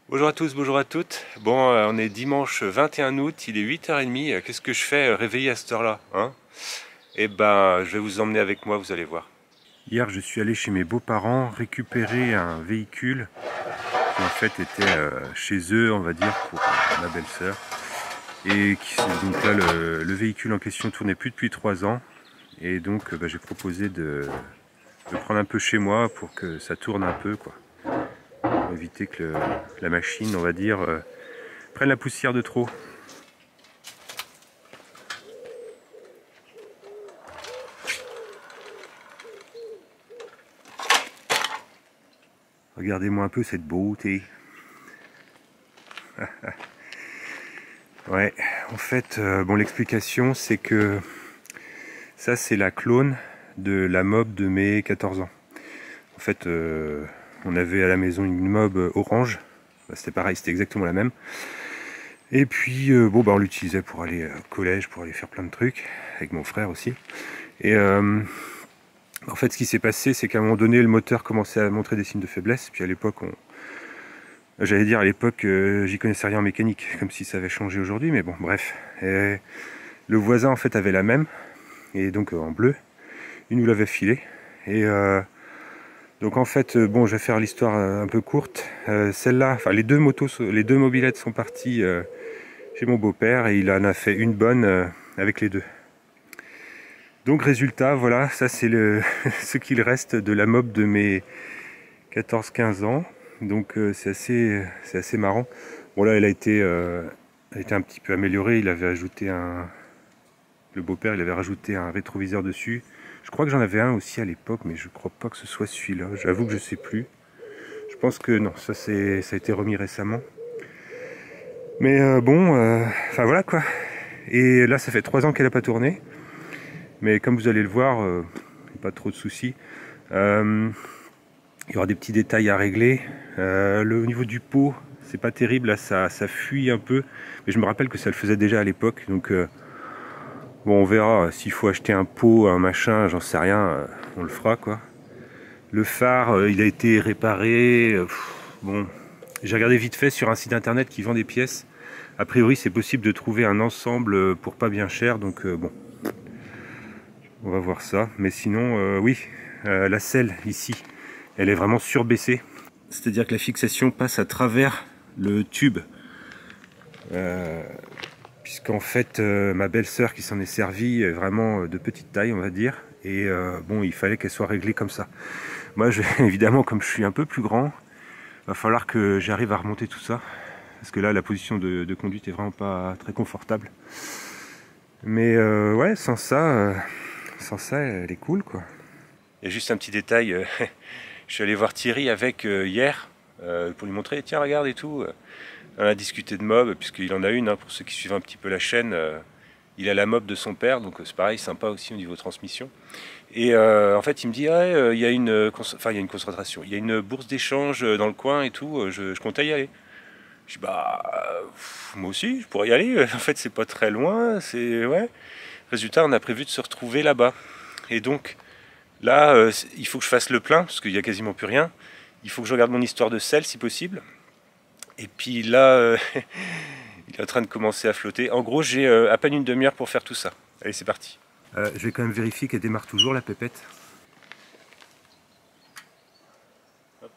Bonjour à tous, bonjour à toutes. Bon, on est dimanche 21 août, il est 8h30. Qu'est-ce que je fais réveillé à cette heure-là, hein? Eh ben, je vais vous emmener avec moi, vous allez voir. Hier, je suis allé chez mes beaux-parents récupérer un véhicule qui en fait était chez eux, on va dire, pour ma belle-sœur. Et donc là, le véhicule en question tournait plus depuis 3 ans. Et donc, j'ai proposé de prendre un peu chez moi pour que ça tourne un peu, quoi. Pour éviter que la machine, on va dire, prenne la poussière de trop. Regardez-moi un peu cette beauté. Ouais, en fait, bon, l'explication c'est que ça c'est la clone de la mob de mes 14 ans. En fait, on avait à la maison une mob orange. C'était pareil, c'était exactement la même. Et puis, on l'utilisait pour aller au collège, pour aller faire plein de trucs, avec mon frère aussi. Et en fait, ce qui s'est passé, c'est qu'à un moment donné, le moteur commençait à montrer des signes de faiblesse. Puis à l'époque, j'allais dire à l'époque, j'y connaissais rien en mécanique, comme si ça avait changé aujourd'hui, mais bon, bref. Et le voisin, en fait, avait la même, et donc en bleu. Il nous l'avait filé. Et donc en fait, bon, je vais faire l'histoire un peu courte. Celle-là, enfin les deux mobilettes sont parties chez mon beau-père, et il en a fait une bonne avec les deux. Donc résultat, voilà, ça c'est ce qu'il reste de la mob de mes 14-15 ans. Donc c'est assez marrant. Bon là elle a été un petit peu améliorée. Il avait ajouté le beau-père, il avait rajouté un rétroviseur dessus. Je crois que j'en avais un aussi à l'époque, mais je crois pas que ce soit celui-là. J'avoue que je sais plus. Je pense que non, ça a été remis récemment. Mais enfin voilà quoi. Et là ça fait 3 ans qu'elle n'a pas tourné. Mais comme vous allez le voir, pas trop de soucis. Il y aura des petits détails à régler. Au niveau du pot, c'est pas terrible, là ça fuit un peu. Mais je me rappelle que ça le faisait déjà à l'époque. Donc bon, on verra s'il faut acheter un pot, un machin, j'en sais rien, on le fera quoi. Le phare, il a été réparé. Bon, j'ai regardé vite fait sur un site internet qui vend des pièces. A priori, c'est possible de trouver un ensemble pour pas bien cher. Donc bon, on va voir ça. Mais sinon, oui, la selle ici, elle est vraiment surbaissée. C'est-à-dire que la fixation passe à travers le tube. Puisqu'en fait, ma belle-sœur qui s'en est servie est vraiment de petite taille, on va dire. Et bon, il fallait qu'elle soit réglée comme ça. Moi, évidemment, comme je suis un peu plus grand, va falloir que j'arrive à remonter tout ça. Parce que là, la position de conduite est vraiment pas très confortable. Mais ouais, sans ça, elle est cool, quoi. Il y a juste un petit détail. Je suis allé voir Thierry avec hier pour lui montrer, tiens, regarde et tout. On a discuté de mob, puisqu'il en a une, hein, pour ceux qui suivent un petit peu la chaîne. Il a la mob de son père, donc c'est pareil, sympa aussi au niveau transmission. Et en fait, il me dit, il y a une concentration, il y a une bourse d'échange dans le coin et tout, je comptais y aller. Je dis, moi aussi, je pourrais y aller. En fait, c'est pas très loin, ouais. Résultat, on a prévu de se retrouver là-bas. Et donc, là, il faut que je fasse le plein, parce qu'il n'y a quasiment plus rien. Il faut que je regarde mon histoire de sel, si possible. Et puis là, il est en train de commencer à flotter. En gros, j'ai à peine une demi-heure pour faire tout ça. Allez, c'est parti. Je vais quand même vérifier qu'elle démarre toujours, la pépette. Hop.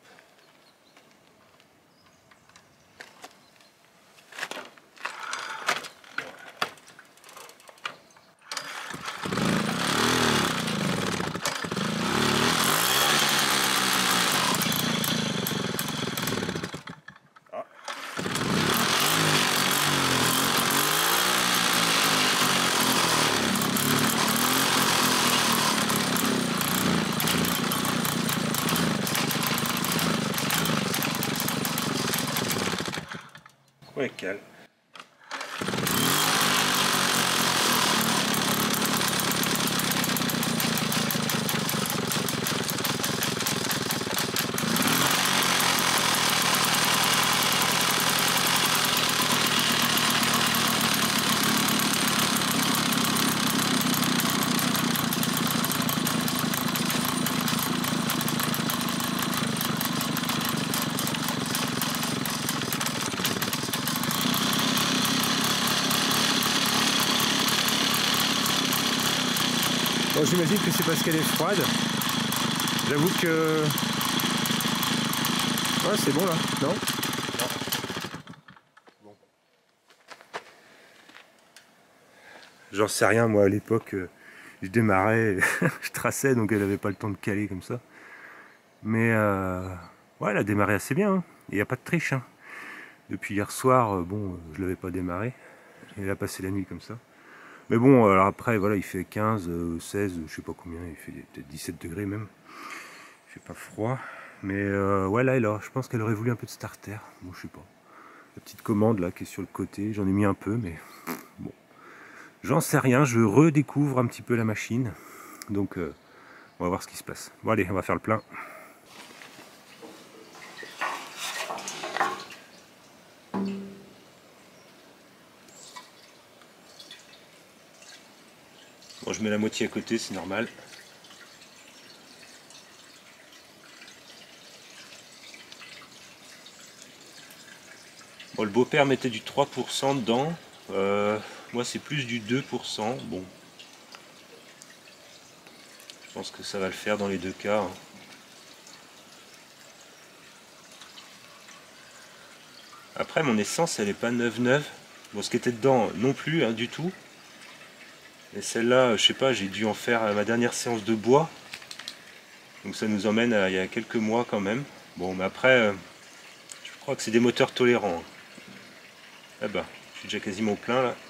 Ouais, calme. Bon, j'imagine que c'est parce qu'elle est froide. J'avoue que... Ouais, c'est bon là, non? Bon. J'en sais rien, moi à l'époque, je démarrais, je traçais, donc elle n'avait pas le temps de caler comme ça. Mais ouais, elle a démarré assez bien, hein. Il n'y a pas de triche. Hein. Depuis hier soir, bon, je ne l'avais pas démarré. Elle a passé la nuit comme ça. Mais bon, alors après, voilà, il fait 15, 16, je sais pas combien, il fait peut-être 17 degrés même. Il fait pas froid. Mais ouais, là, je pense qu'elle aurait voulu un peu de starter. Bon, je sais pas. La petite commande là qui est sur le côté, j'en ai mis un peu, mais bon. J'en sais rien, je redécouvre un petit peu la machine. Donc, on va voir ce qui se passe. Bon, allez, on va faire le plein. Bon, je mets la moitié à côté, c'est normal. Bon, le beau-père mettait du 3% dedans. Moi, c'est plus du 2%. Bon. Je pense que ça va le faire dans les deux cas. Hein. Après, mon essence, elle n'est pas neuve. Bon, ce qui était dedans, non plus, hein, du tout. Et celle-là, je sais pas, j'ai dû en faire ma dernière séance de bois. Donc ça nous emmène à il y a quelques mois quand même. Bon, mais après, je crois que c'est des moteurs tolérants. Ah bah, je suis déjà quasiment au plein là.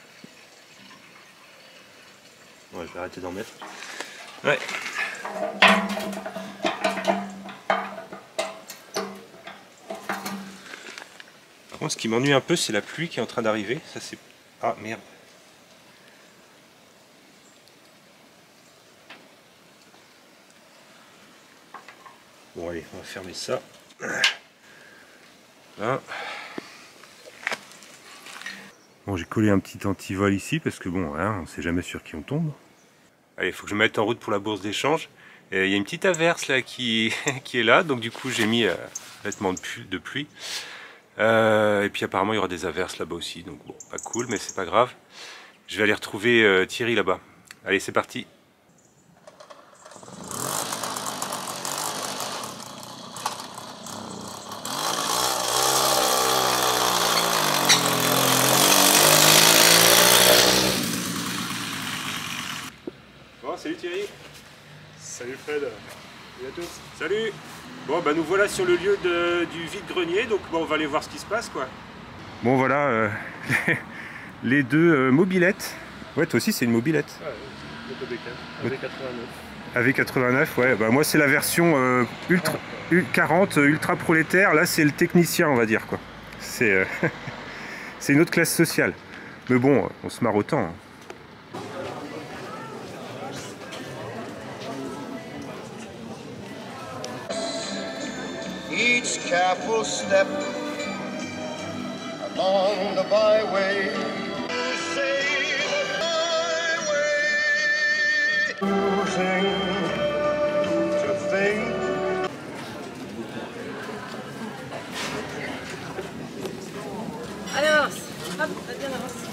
Ouais, je vais arrêter d'en mettre. Ouais. Par contre, ce qui m'ennuie un peu, c'est la pluie qui est en train d'arriver. Ça, c'est... Ah, merde. Bon, allez, on va fermer ça. Là. Bon, j'ai collé un petit antivol ici, parce que bon, hein, on ne sait jamais sur qui on tombe. Allez, il faut que je me mette en route pour la bourse d'échange. Il y a une petite averse là qui est là, donc du coup j'ai mis vêtements de pluie. Et puis apparemment il y aura des averses là-bas aussi, donc bon, pas cool, mais c'est pas grave. Je vais aller retrouver Thierry là-bas. Allez, c'est parti. Bon, salut Thierry. Salut Fred, salut à tous. Salut. Bon, bah nous voilà sur le lieu du vide-grenier, donc bon, on va aller voir ce qui se passe, quoi. Bon, voilà, les deux mobilettes. Ouais, toi aussi c'est une mobilette. Ouais, AV89. AV89, ouais, bah moi c'est la version ultra 40 ultra prolétaire, là c'est le technicien, on va dire, quoi. C'est c'est une autre classe sociale. Mais bon, on se marre autant. Hein. Each careful step along the byway, say the byway, choosing to think. Allez, avance. Hop, vas-y, on avance.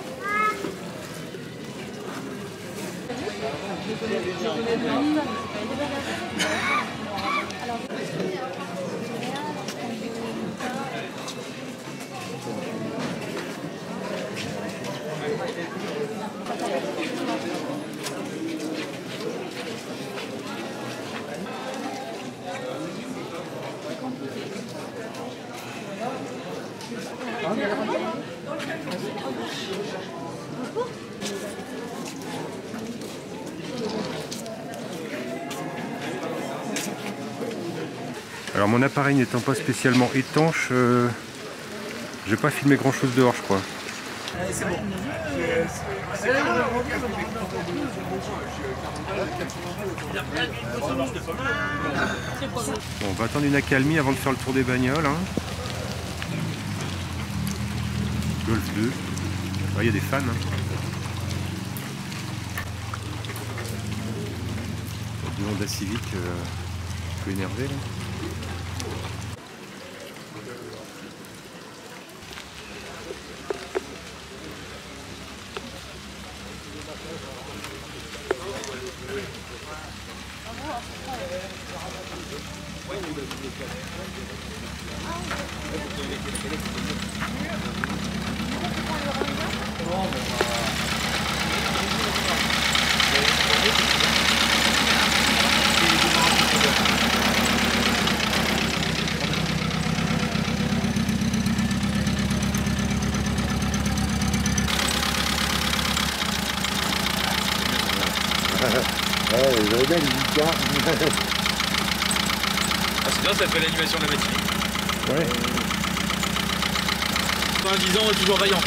Alors mon appareil n'étant pas spécialement étanche, j'ai pas filmé grand chose dehors, je crois. C'est bon. Bon, on va attendre une accalmie avant de faire le tour des bagnoles. Hein. Golf 2. Il y a des fans. Hein. Le Honda Civic un peu énervé. Là. J'avais bien les guitares. Ah, c'est bien, ça fait l'animation de la matinée. Ouais. 10 ans, toujours vaillante.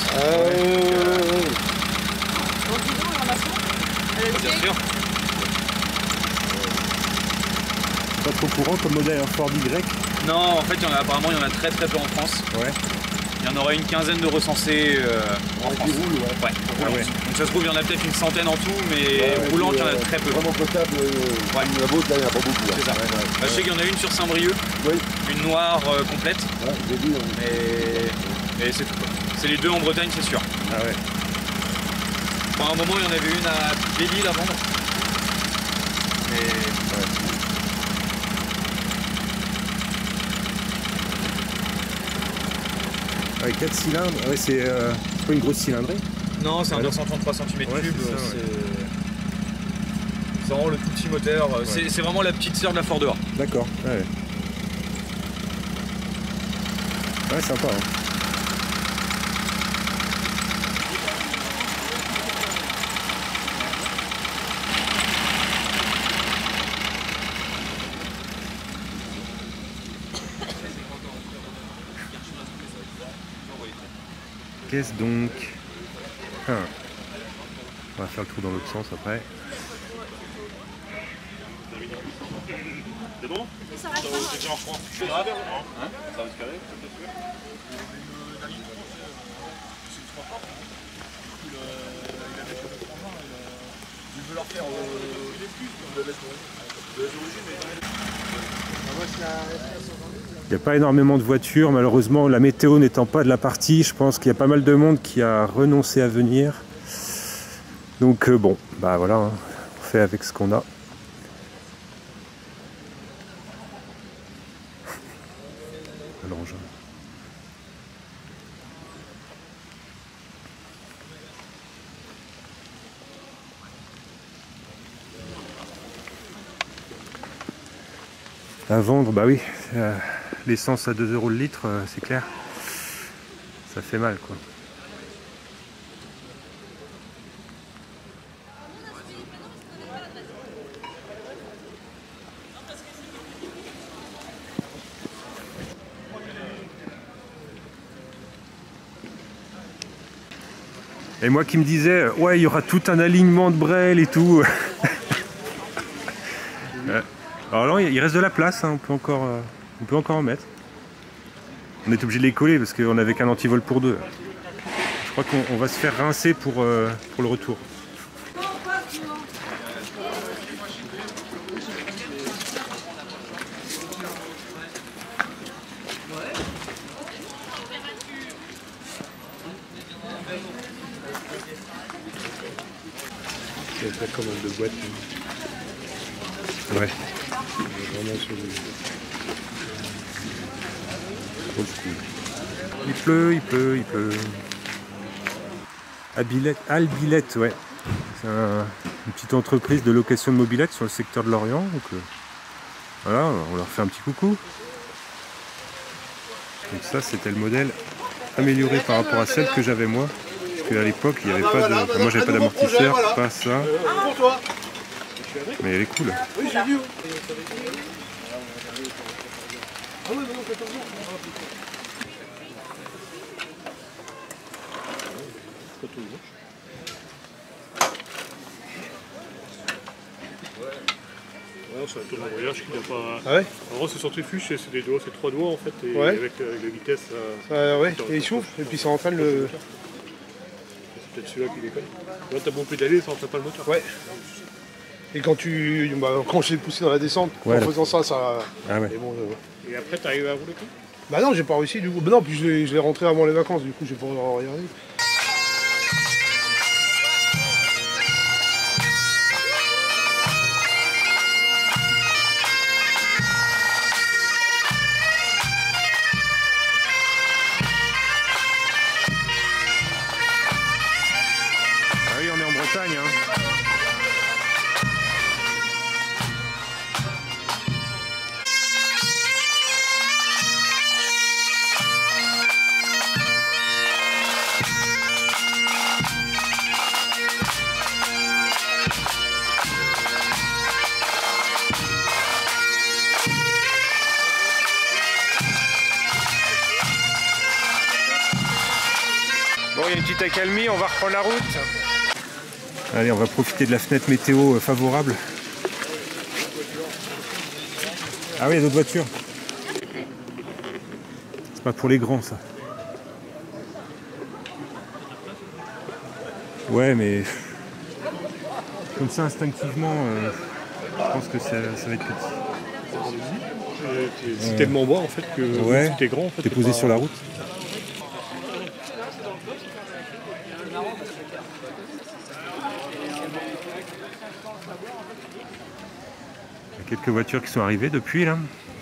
Dans 10 ans, on a son. Bien sûr. Pas trop courant comme modèle, un Ford Y. Non, en fait, apparemment, il y en a très très peu en France. Ouais. Il y en aura une quinzaine de recensés en France. Qui roule, ouais. Ouais, Ah ouais. donc ça se trouve, il y en a peut-être une centaine en tout, mais roulantes, il y en a très peu. Vraiment potable, la vôtre, là, il n'y en a pas beaucoup. C'est ça. Ouais, ouais. Bah, je sais qu'il y en a une sur Saint-Brieuc, Oui, une noire complète, ouais, j'ai vu. et c'est tout. C'est les deux en Bretagne, c'est sûr. Ah ouais. À un moment, il y en avait une à Belle-Île à vendre. Mais Ouais, 4 cylindres. Ouais, c'est pas une grosse cylindrée. non, c'est un Ouais. 233 cm3. Ouais, c'est ça, ouais. C'est vraiment le tout petit moteur. C'est vraiment la petite sœur de la Ford Dehors. D'accord. Ouais. Ouais, sympa. Hein. Qu'est-ce donc? On va faire le tour dans l'autre sens après. C'est bon? Ça reste pas mal. C'est déjà en France. C'est grave, non? Hein? Ça va se caler, c'est sûr? Il n'y a pas énormément de voitures, malheureusement la météo n'étant pas de la partie, je pense qu'il y a pas mal de monde qui a renoncé à venir. Donc bon, bah voilà, hein, on fait avec ce qu'on a. L'engin. À vendre, bah oui, l'essence à 2 € le litre, c'est clair, ça fait mal quoi. Et moi qui me disais, ouais, il y aura tout un alignement de Brel et tout. Alors là, il reste de la place, hein, on peut encore en mettre. On est obligé de les coller parce qu'on n'avait qu'un antivol pour deux. Je crois qu'on va se faire rincer pour le retour. C'est la commande de boîte. Ouais. Vraiment sur le... Il pleut, il pleut, il pleut. Albilette, ouais. C'est une petite entreprise de location de mobilette sur le secteur de Lorient. Donc voilà, on leur fait un petit coucou. Donc ça, c'était le modèle amélioré par rapport à celle que j'avais moi. Parce qu'à l'époque, il n'y avait pas de... Enfin, moi, j'avais pas d'amortisseur, pas ça. Pour toi. Mais elle est cool. Oui, j'ai vu. Ah ouais, non, 14 ans. Ouais, c'est un tour de voyage qui n'a pas. Ah ouais? En gros, c'est centrifuge, c'est des doigts, c'est 3 doigts en fait, et Ouais. avec la vitesse. Ouais, et il souffle, et puis ça entraîne le... C'est peut-être celui-là qui déconne. Là, t'as beau pédaler, ça entraîne pas le moteur. Ouais. Et quand quand je l'ai poussé dans la descente, Ouais, en faisant ça, ça... Ah ouais. Et bon, Et après, t'arrives à rouler tout? bah non, j'ai pas réussi du coup. Bah non, puis je l'ai rentré avant les vacances, du coup j'ai pas regardé. il y a une petite accalmie, on va reprendre la route. Allez, on va profiter de la fenêtre météo favorable. Ah oui, il y a d'autres voitures. C'est pas pour les grands, ça. Ouais, mais comme ça, instinctivement, je pense que ça va être petit. C'est tellement bas en fait que Ouais, t'es grand en fait. t'es posé sur la route. Il y a quelques voitures qui sont arrivées depuis là.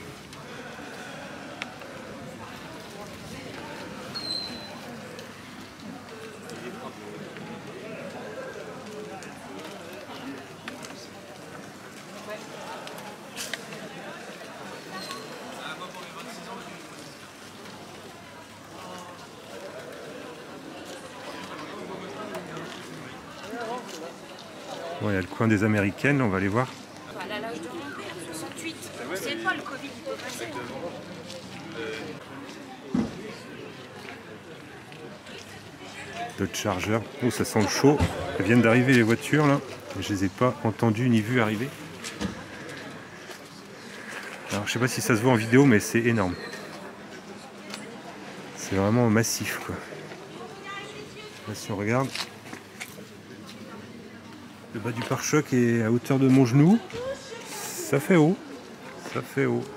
Bon, il y a le coin des Américaines, on va aller voir. À l'âge de mon père, 68. C'est pas le Covid qui peut passer. Dodge Charger. Oh, ça sent le chaud. Elles viennent d'arriver les voitures là. Je les ai pas entendues ni vues arriver. Alors je sais pas si ça se voit en vidéo, mais c'est énorme. C'est vraiment massif quoi. Là, si on regarde, le bas du pare-choc est à hauteur de mon genou. Ça fait haut. Ça fait haut.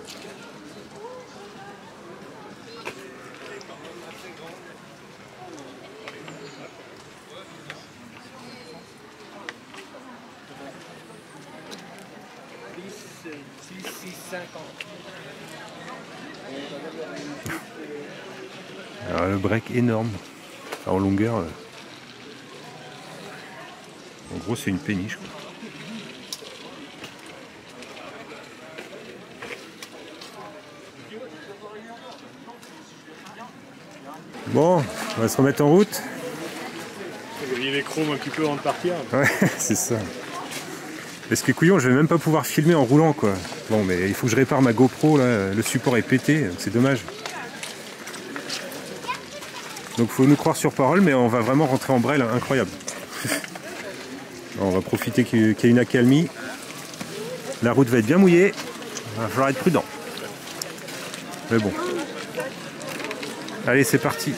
Alors, le break énorme. Enfin, en longueur. En gros, c'est une péniche quoi. Bon, on va se remettre en route. Vous voyez les chromes un petit peu avant de partir. Ouais, c'est ça. Parce que couillon, je vais même pas pouvoir filmer en roulant quoi. Bon, mais il faut que je répare ma GoPro là. Le support est pété, c'est dommage. Donc faut nous croire sur parole, mais on va vraiment rentrer en brel, incroyable. On va profiter qu'il y ait une accalmie. La route va être bien mouillée. Il va falloir être prudent. Mais bon. Allez, c'est parti.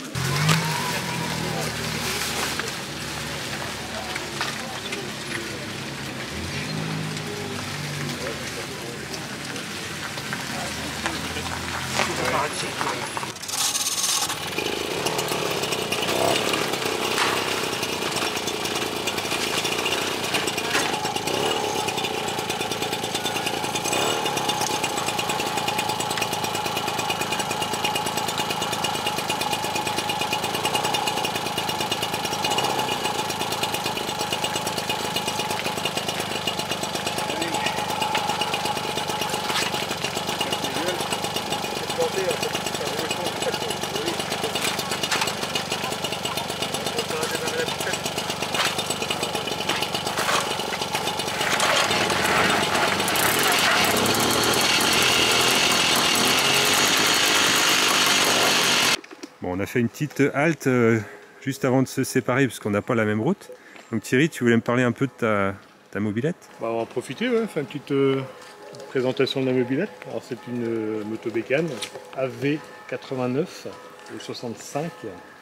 Bon, on a fait une petite halte juste avant de se séparer parce qu'on n'a pas la même route. Donc Thierry, tu voulais me parler un peu de ta mobilette? Bah, on va en profiter, ouais, faire une petite présentation de la mobilette. Alors c'est une moto bécane AV89 de 65.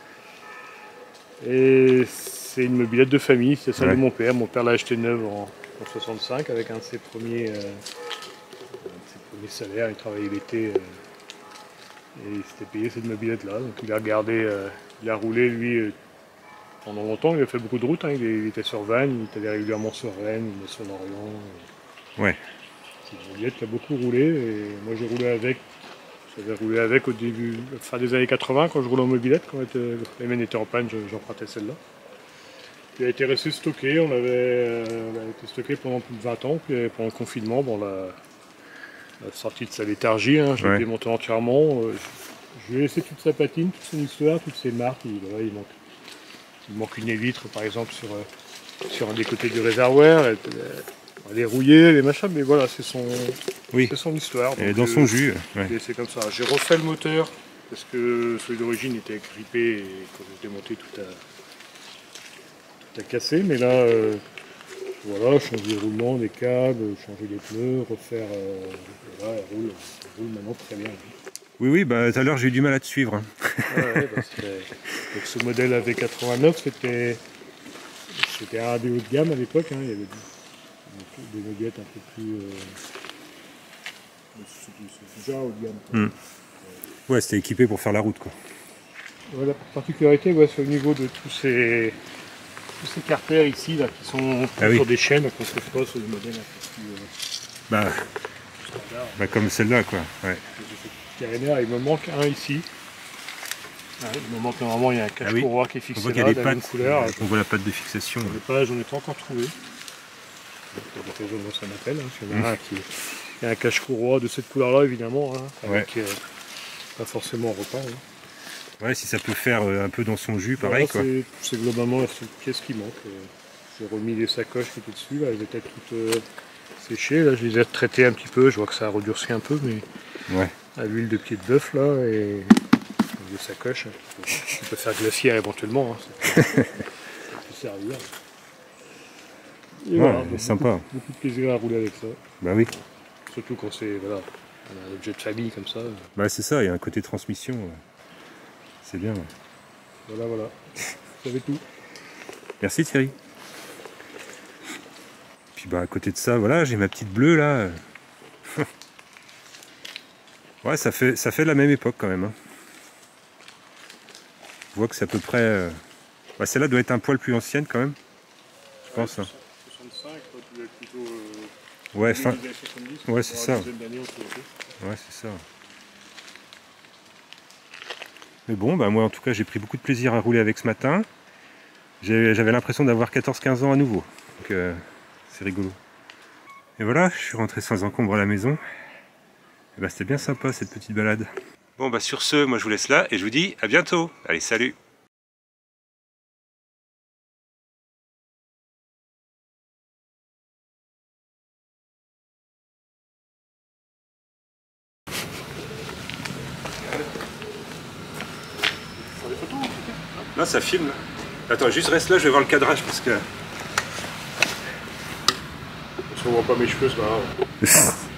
Et c'est une mobilette de famille, c'est celle de mon père. Mon père l'a acheté neuve en 65 avec un de ses premiers salaires. Il travaillait l'été. Et il s'était payé cette mobilette-là, donc il a regardé, il a roulé lui pendant longtemps, il a fait beaucoup de routes, hein. Il était sur Vannes, il était allé régulièrement sur Rennes, il était sur Lorient. Ouais. C'est une mobilette qui a beaucoup roulé, et moi j'ai roulé avec, j'avais roulé avec au début, fin des années 80 quand je roulais en mobilette, quand les miennes étaient en panne, j'empruntais celle-là. Il a été resté stocké, on avait été stocké pendant plus de 20 ans, puis pendant le confinement, bon, la sortie de sa léthargie, hein, je l'ai démonté entièrement. Je lui ai laissé toute sa patine, toute son histoire, toutes ses marques. Il manque une évitre par exemple sur un des côtés du réservoir. Elle est rouillée, les machins, mais voilà, c'est son histoire. Et dans son jus. Ouais. C'est comme ça. J'ai refait le moteur parce que celui d'origine était grippé et quand j'ai démonté tout a cassé. Mais là, voilà, changer les roulements, des câbles, changer les pneus, refaire. Voilà, elle roule maintenant très bien. Oui, bah tout à l'heure j'ai eu du mal à te suivre. Hein. Ouais, bah, donc ce modèle AV89, c'était un des hauts de gamme à l'époque. Hein. Il y avait des nuggets un peu plus. C'est déjà haut de gamme. Quoi. Ouais, c'était équipé pour faire la route, quoi. Ouais, la particularité, ouais, c'est au niveau de tous ces carters ici, là, qui sont sur des chaînes qu'on ne trouve pas sur les modèles un peu plus. Bah comme celle-là, quoi. Ouais. Carénère, il me manque un ici. Ouais, il me manque normalement, il y a un cache-courroie qui est fixé on voit qu'il y là, a de des la même pattes, couleur. on voit la patte de fixation. J'en ai pas encore trouvé. C'est l'occasion ça m'appelle. Il y en a un qui il y a un cache-courroie de cette couleur-là, évidemment, hein, avec pas forcément repas. Hein. Ouais, si ça peut faire un peu dans son jus, pareil, Voilà, quoi. c'est globalement la seule pièce qui manque. J'ai remis les sacoches qui étaient dessus, là, elles étaient toutes séchées. Là, je les ai traitées un petit peu, je vois que ça a redurci un peu, mais à l'huile de pied de bœuf, là, et les sacoches, on peut faire glacier éventuellement. Hein, ça peut servir. Et voilà, donc sympa. Beaucoup de plaisir à rouler avec ça. Bah oui. Surtout quand c'est un objet de famille comme ça. Bah c'est ça, il y a un côté transmission. C'est bien. Voilà. Vous savez tout. Merci Thierry. Puis bah à côté de ça, voilà, j'ai ma petite bleue là. Ouais, ça fait de la même époque quand même. Hein. Je vois que c'est à peu près. Bah, celle-là doit être un poil plus ancienne quand même. Je pense. Hein. 65, toi tu es plutôt. Ouais, fin. 70, Ouais, c'est ça. Ouais, c'est ça. Mais bon, bah moi en tout cas j'ai pris beaucoup de plaisir à rouler avec ce matin. J'avais l'impression d'avoir 14-15 ans à nouveau. Donc c'est rigolo. Et voilà, je suis rentré sans encombre à la maison. Et bah c'était bien sympa cette petite balade. Bon bah sur ce, moi je vous laisse là et je vous dis à bientôt. Allez, salut! Là ça filme là. Attends, juste reste là, je vais voir le cadrage parce que... Je ne vois pas mes cheveux, c'est pas grave.